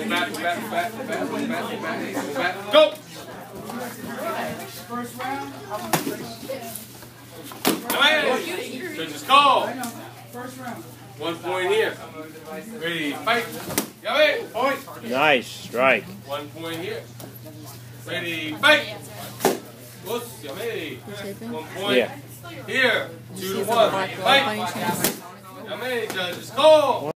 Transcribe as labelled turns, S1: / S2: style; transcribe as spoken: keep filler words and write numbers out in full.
S1: Go back, go back, go back, go back, go back, go back, go back. Go!
S2: First round.
S1: Judges call.
S2: First round.
S1: One point here. Ready, fight. Llave, point.
S3: Nice strike.
S1: One point here. Ready, fight. Us, llave. One point
S3: Yeah.
S1: here. Two to one. Fight. Llave, judges call.